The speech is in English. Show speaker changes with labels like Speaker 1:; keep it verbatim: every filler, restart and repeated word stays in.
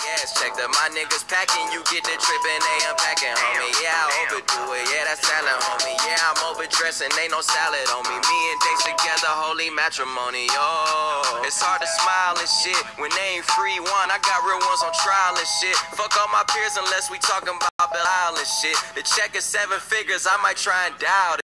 Speaker 1: Yes, check that my niggas packing, you get the trip and they unpacking, homie. Yeah, I overdo it, yeah, that's talent, homie. Yeah, I'm overdressing, ain't no salad on me. Me and Dates together, holy matrimony, yo. It's hard to smile and shit when they ain't free one. I got real ones on trial and shit. Fuck all my peers unless we talking about Belle Isle and shit. The check is seven figures, I might try and dial